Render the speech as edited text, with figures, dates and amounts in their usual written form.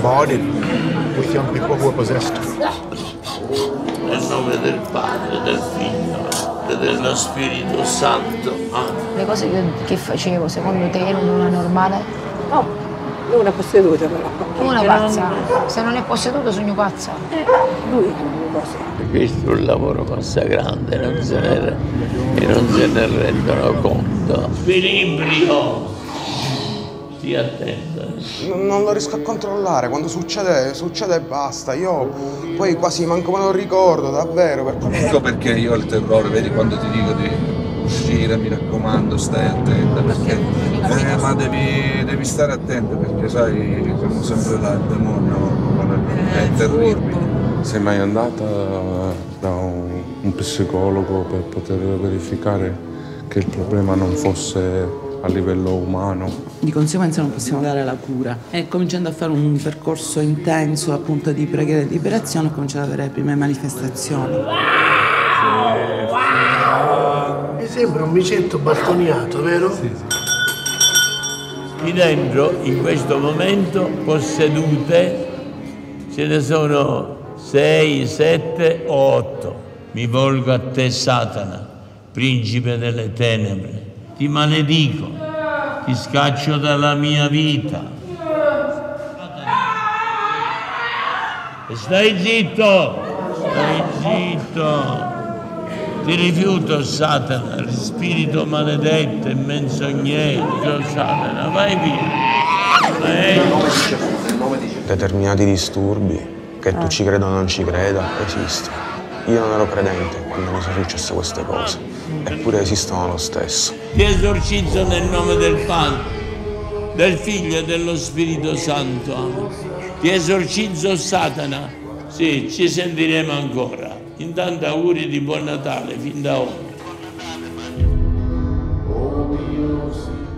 bombarded with young people who are possessed. Nel nome del Padre, del Figlio e dello Spirito Santo. Amen. Le cose che facevo, secondo te, erano una normale? No, non una posseduta però. Una pazza. Se non è posseduto, sogno pazza. Lui è una cosa. Questo è un lavoro massacrante, non se ne rendono conto. Squilibrio! Stia attento. Non lo riesco a controllare, quando succede e basta. Io poi quasi manco me lo ricordo, davvero. Ecco perché io ho il terrore, vedi quando ti dico di uscire, mi raccomando, stai attenta, perché ma devi stare attento, perché sai, siamo sempre là, il demonio è terribile. Sei mai andata da un psicologo per poter verificare che il problema non fosse a livello umano? Di conseguenza non possiamo dare la cura. E cominciando a fare un percorso intenso appunto di preghiera e liberazione, ho cominciato ad avere le prime manifestazioni. Mi sembra un micetto bastoniato, vero? Sì. Qui dentro, in questo momento, possedute, ce ne sono 6, 7 o 8. Mi volgo a te, Satana, principe delle tenebre. Ti maledico, ti scaccio dalla mia vita. E stai zitto, stai zitto. Ti rifiuto, Satana, spirito maledetto e menzognero, Satana, vai via. Determinati disturbi, che tu ci creda o non ci creda, esistono. Io non ero credente quando mi sono successe queste cose, eppure esistono lo stesso. Ti esorcizzo nel nome del Padre, del Figlio e dello Spirito Santo. Amen. Ti esorcizzo, Satana. Sì, ci sentiremo ancora. Intanto auguri di buon Natale fin da ora.